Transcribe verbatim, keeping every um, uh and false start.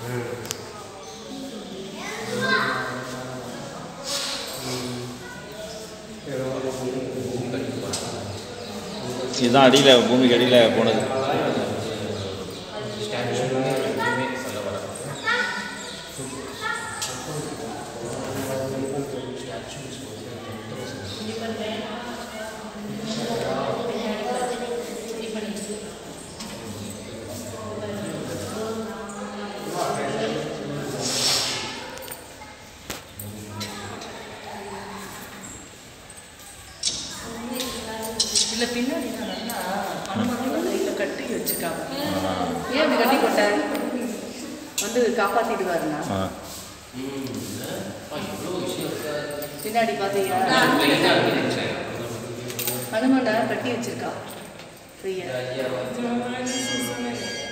இதுதான் அடியில் பூமிக்கு அடியில் போனது. இல்லை பின்னாடி என்னன்னா அனுமதி கையில் கட்டி வச்சுருக்காங்க. ஏன் அப்படி கட்டி போட்டாரு? வந்து காப்பாற்றிடுவாருண்ணா. பின்னாடி பார்த்தீங்கன்னா அனுமனை கட்டி வச்சிருக்கா.